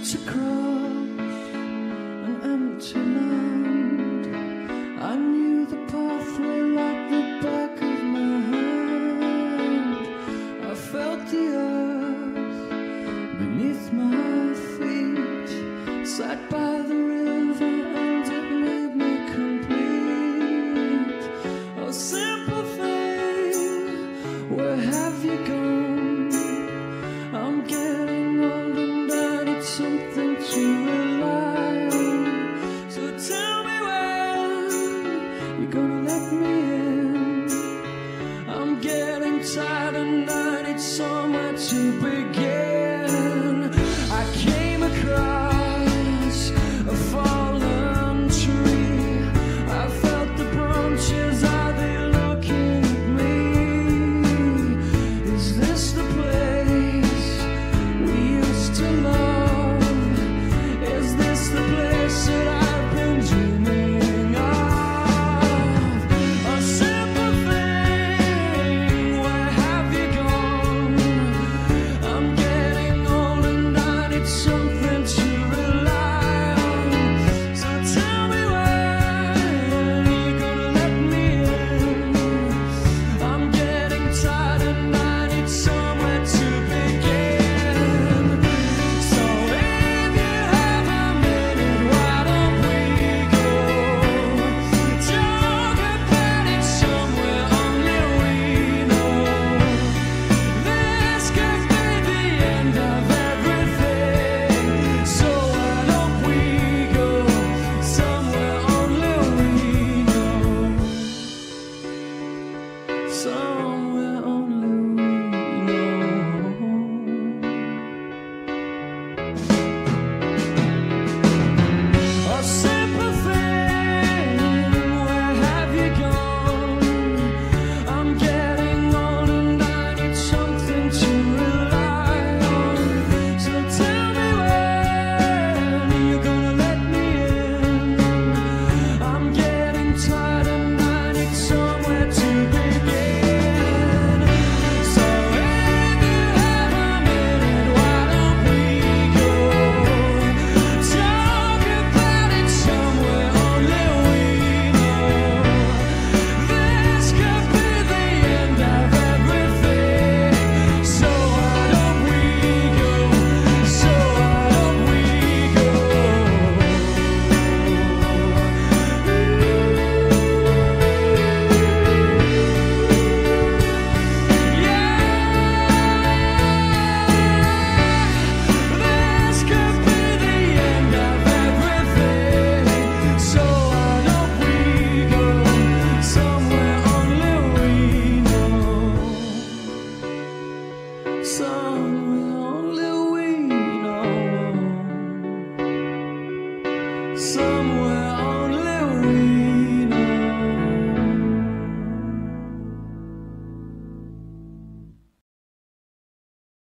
to cross an empty land. I knew the pathway like the back of my hand. I felt the earth beneath my feet, sat by the river and it made me complete. Oh, simple thing, where have you gone? I'm getting old and I need something to rely on. So tell me when you're gonna let me in. I'm getting tired and I need somewhere to begin. I came across a fallen tree. I felt the branches, are they looking at me? Is this the place we used to love? Is this the place that I've been dreaming of? A simple thing, where have you gone? I'm getting old and I need something to rely on. So tell me when you're gonna let me in. I'm getting tired and I need somewhere to begin. So if you have a minute, why don't we go talk about it somewhere only we know? This could be the end of everything. So why don't we go somewhere only we know? Somewhere only we know. A simple thing, where have you gone? I'm getting old and I need something to rely on. So tell me when you're gonna let me in. I'm getting tired and I need somewhere to begin. So if you have a minute, why don't we go talk about it somewhere only we know? This could be the end of everything. So why don't we go? So why don't we go? This could be the end of everything. So why don't we go somewhere only we know? Somewhere only we know. Somewhere